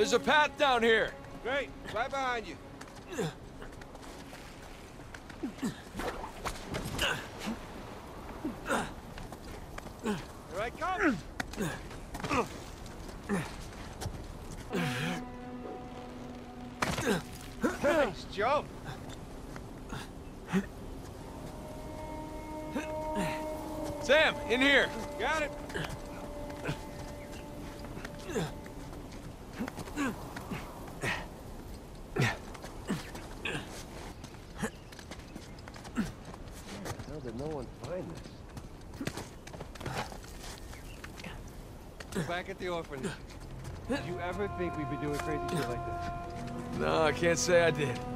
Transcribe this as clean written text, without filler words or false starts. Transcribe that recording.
There's a path down here. Great, right behind you. Here I come. Nice jump. Sam, in here. Got it. How did no one find this? Back at the orphanage. Did you ever think we'd be doing crazy shit like this? No, I can't say I did.